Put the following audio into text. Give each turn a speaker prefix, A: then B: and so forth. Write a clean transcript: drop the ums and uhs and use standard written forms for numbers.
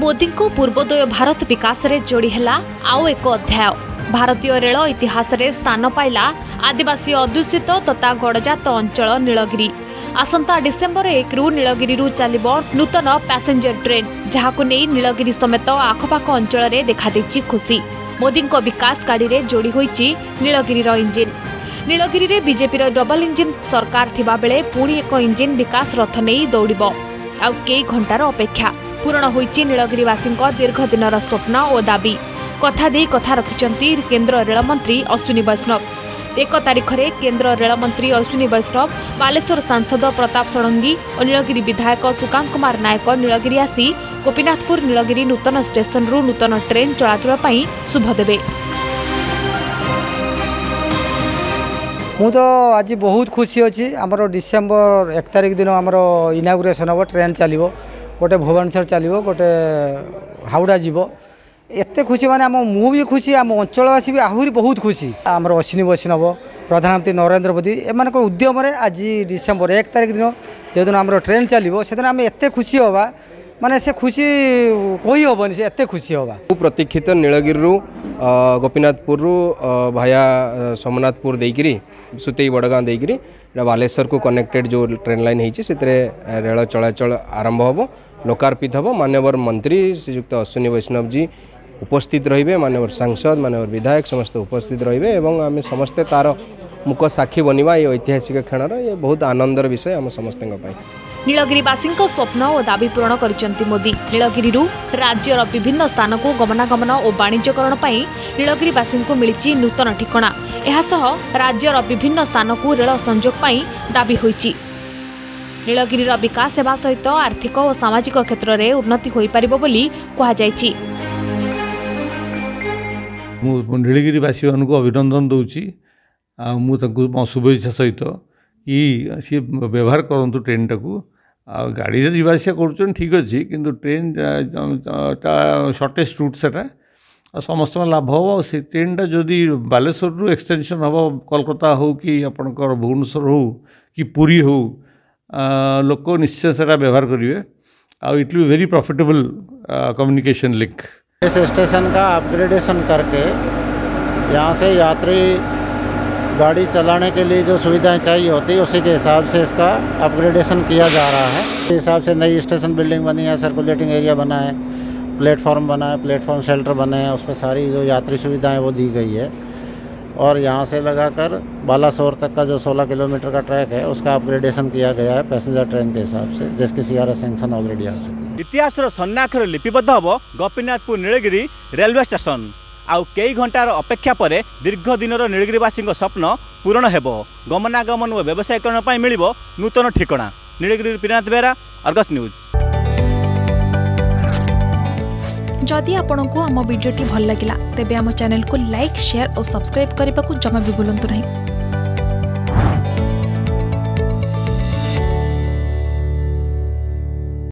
A: मोदी को पूर्वोदय भारत विकास रे जोड़ी हैला आउ एक अध्याय। भारतीय रेल इतिहास रे स्थान पाइला आदिवासी अध्युषित तथा गड़जात अंचल नीलगिरी। आसंता डिसेम्बर 1 रु नीलगिरी चलिब नूतन पैसेंजर ट्रेन, जहां नहीं नीलगिरी समेत आखपाख अंचल रे देखा देछि खुशी। मोदी को विकास गाड़ी रे जोड़ी होइछि नीलगिरी इंजिन। नीलगिरी रे बीजेपी डबल इंजिन सरकार थिबा बेले पुणी एक इंजिन विकास रथ नहीं दौड़िब। आउ कई घंटार अपेक्षा पूरण होइछि नीलगिरीवासी दीर्घ दिनर स्वप्न और दाबी। कथा दे कथा रखिचंती केंद्र रेलमंत्री अश्विनी वैष्णव। 1 तारिख में केंद्र रेलमंत्री अश्विनी वैष्णव, बालेश्वर सांसद प्रताप षडंगी और नीलगिरी विधायक सुकांत कुमार नायक नीलगिरी आसी गोपीनाथपुर नीलगिरी नूतन स्टेशन रु नूतन ट्रेन चलाचल पई शुभ देबे।
B: मु तो आज बहुत खुशी अच्छी। आमर डिसेम्बर 1 तारिख दिन आमर इनागुरेसन हम ट्रेन चलो, गोटे भुवनेश्वर चलो, गोटे हावड़ा जीव। एत खुशी माने मु भी खुशी, आम अंचलवासी भी आहरी बहुत खुशी। आमर अश्विनी वैष्णव, प्रधानमंत्री नरेंद्र मोदी एम उद्यम आज डिसेम्बर 1 तारिख दिन जो दिन आम ट्रेन चलो से दिन आम एत खुशी हवा, माने से खुशी कही हेनी, से एत खुशी हवा।
C: प्रतीक्षित नीलगिरी गोपीनाथपुर भाया सोमनाथपुर देकरी सुतेई बड़गाँ देकरी बालेश्वर को कनेक्टेड जो ट्रेन लाइन होती से रेल चलाचल आरंभ हम, लोकार्पित हम। माननीय मंत्री श्रीयुक्त अश्विनी वैष्णव जी उपस्थित रहिबे, माननीय सांसद, माननीय विधायक समस्त उपस्थित रहिबे एवं आम समस्ते तार मुख साक्षी बनवा। ये ऐतिहासिक क्षणर ये बहुत आनंदर विषय आम समस्त।
A: नीलगिरीवासी स्वप्न और दाबी पूरण करिसेंती मोदी। नीलगिरी राज्यर विभिन्न स्थान को गमनागमन और वाणिज्यकरण पर नीलगिरीवासी को मिली नूतन ठिकाना। एहासह राज्यर विभिन्न स्थान को रेल संयोग पर दाबी होइछि। नीलगिरीर विकास सेवा सहित आर्थिक और सामाजिक क्षेत्र में उन्नति हो पारिबो बोली कहा जायछि।
D: मु नीलगिरीवासी को अभिनंदन दूची। मो शुभेच्छा सहित कि सी व्यवहार करूँ ट्रेन टाक। गाड़ी रे जीवासिया कर ठीक अच्छे, किंतु ट्रेन शॉर्टेस्ट रूट सेटा समस्त लाभ हम। से ट्रेन टा जदि बालेश्वर रु एक्सटेंशन हम कोलकाता हो कि आपणकर भुवनेश्वर हो कि पुरी हो, लोक निश्चय से व्यवहार करेंगे। It will be very profitable communication link.
E: इस स्टेशन का अपग्रेडेशन करके यहाँ से यात्री गाड़ी चलाने के लिए जो सुविधाएं चाहिए होती है उसी के हिसाब से इसका अपग्रेडेशन किया जा रहा है। इस हिसाब से नई स्टेशन बिल्डिंग बनी है, सर्कुलेटिंग एरिया बना है, प्लेटफॉर्म बना है, प्लेटफॉर्म शेल्टर बने हैं, उसमें सारी जो यात्री सुविधाएं वो दी गई है। और यहाँ से लगाकर बालासोर तक का जो 16 किलोमीटर का ट्रैक है उसका अपग्रेडेशन किया गया है पैसेंजर ट्रेन के हिसाब से, जिसकी CRS सैंक्शन ऑलरेडी आ चुकी है।
F: इतिहास सन्नाक्षर लिपिबद्ध हम गोपीनाथपुर नीलगिरी रेलवे स्टेशन। आउ कई घंटार अपेक्षा पर दीर्घ दिनर नीलगिरीवासी स्वप्न पूरण हेब। गमनागमन और व्यवसायीकरण पर मिल नूतन ठिकाना। नीलगिरी पिनाथ बेरा, अर्गस न्यूज।
A: जदि आपंक आम भिडी भल लगा तेब आम चैनल को लाइक, शेयर और सब्सक्राइब करने को जमा भी भूलु नहीं।